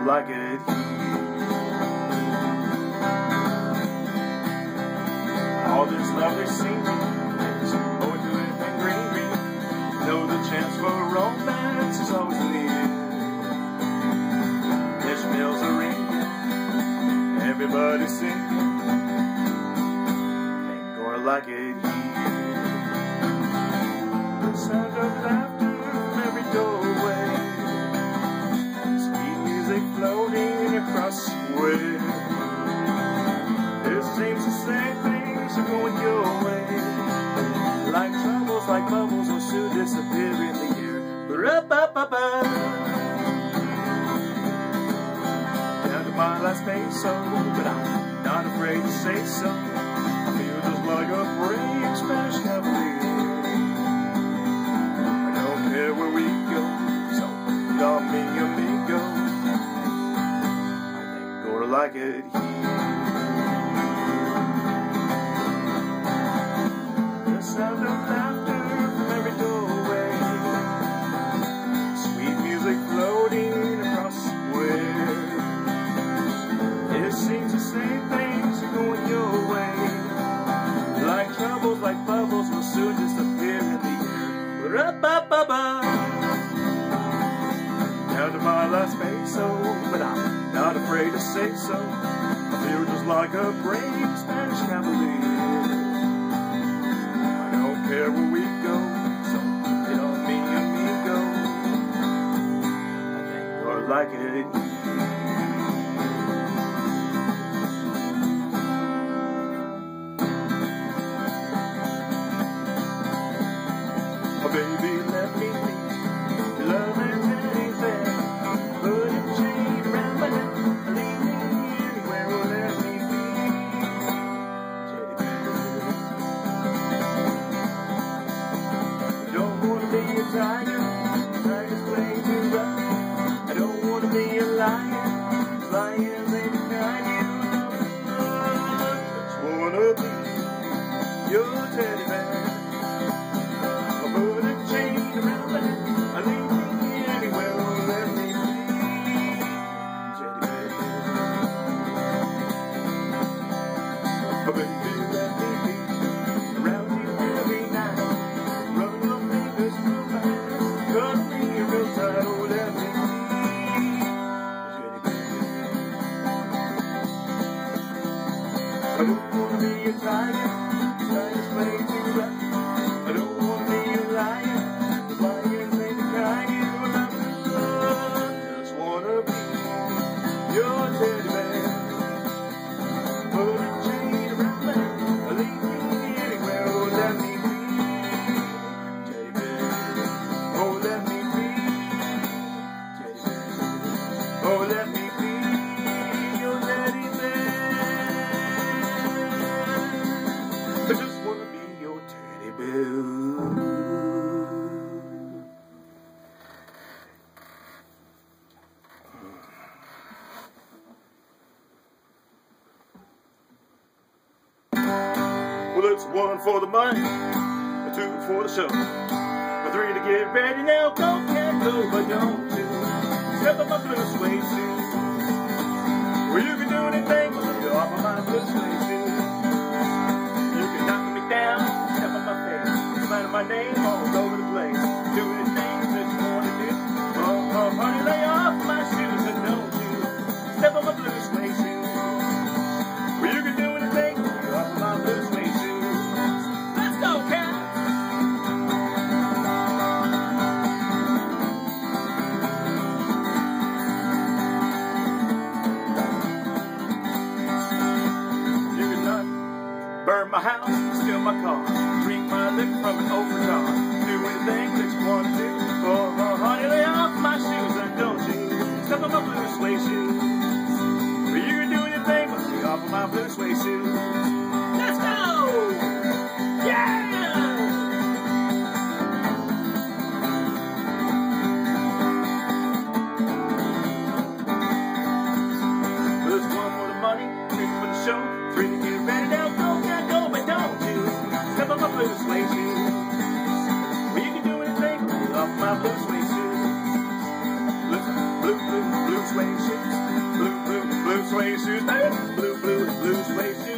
like it here. All this lovely scenery is going to anything greenery. Know the chance for romance is always near. Fish bells are ringing, everybody's singing. Ain't gonna like it here. The sound of laughter from every doorway, sweet music floating across the square. It seems to say things are going your way, like troubles, like bubbles will soon disappear in the air. Ba-ra-ba-ba-ba. Down to my last peso, but I'm not afraid to say so. I feel just like a brave Spanish cavalier. I don't care where we go, so call me amigo. I ain't gonna like it here. The sound of laughter from every doorway, sweet music floating across the square. It seems to say things are going your way, like troubles, like bubbles will soon disappear in the air. Ba-ra-ba-ba-ba. Down to my last peso, but I'm not afraid to say so. I feel just like a brave Spanish cavalier. I don't care where we go, so get on me, amigo. I ain't gonna like it here. Oh, baby, let me be. Love is anything. Put a chain around my neck. Leave me anywhere, oh, let me be. I don't want to be a tiger. Tigers play too rough. I don't want to be a lion. Lions ain't the kind you love. Just wanna be your teddy bear. Put a chain around my neck. I leave me anywhere, oh, let me be. Teddy bear. Oh, baby, let me be around you every night. Run your fingers through my hair. Cut me real tight, oh, let me be. Teddy bear. I don't wanna be a tiger. Tigers play too rough. I don't wanna be a lion. Lions ain't the kind you love. Just wanna be your teddy bear. Put a chain around my neck. Leave me anywhere, oh, let me be. Teddy bear. Oh, let me be. Teddy bear. Oh, let me be your teddy bear. I just wanna be your teddy bear. Well, it's 1 for the money, 2 for the show, 3 to get ready now. Go, can't go, but don't you step on my blue suede suit. Well, you can do anything but let go off of my blue suede suit. You can knock me down, step on my face, slander my name all over the place. Do anything that you want to do. Oh, honey, lay off my shoes and don't you step on my blue suede suit. Well, you can do anything but let go off of my blue suede suit. Let's go, cat! You can not burn my house, steal my car, drink my liquor from an open jar. Do anything that you want to do. Oh, honey, lay off my shoes and don't you step on my blue suede shoes. Well, you can do anything but lay off of my blue suede shoes. Let's go! Yeah! There's 1 for the money, 2 for the show, 3 to get ready now. Go, yeah, go, but don't you step on my blue suede shoes. Well, you can do anything but lay off my blue suede shoes. Listen, blue suede shoes. Blue suede shoes, baby. Blue suede shoes.